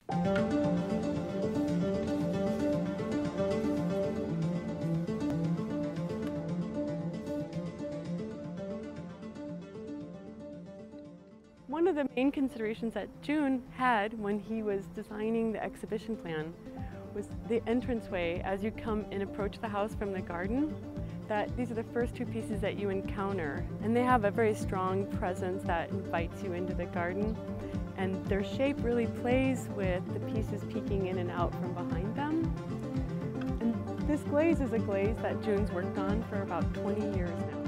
One of the main considerations that June had when he was designing the exhibition plan was the entranceway as you come and approach the house from the garden. That these are the first two pieces that you encounter, and they have a very strong presence that invites you into the garden, and their shape really plays with the pieces peeking in and out from behind them. And this glaze is a glaze that June's worked on for about 20 years now.